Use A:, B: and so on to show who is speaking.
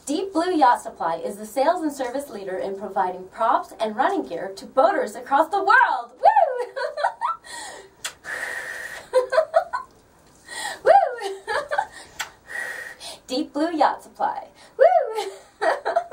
A: Deep Blue Yacht Supply is the sales and service leader in providing props and running gear to boaters across the world. Woo! Woo! Deep Blue Yacht Supply. Woo!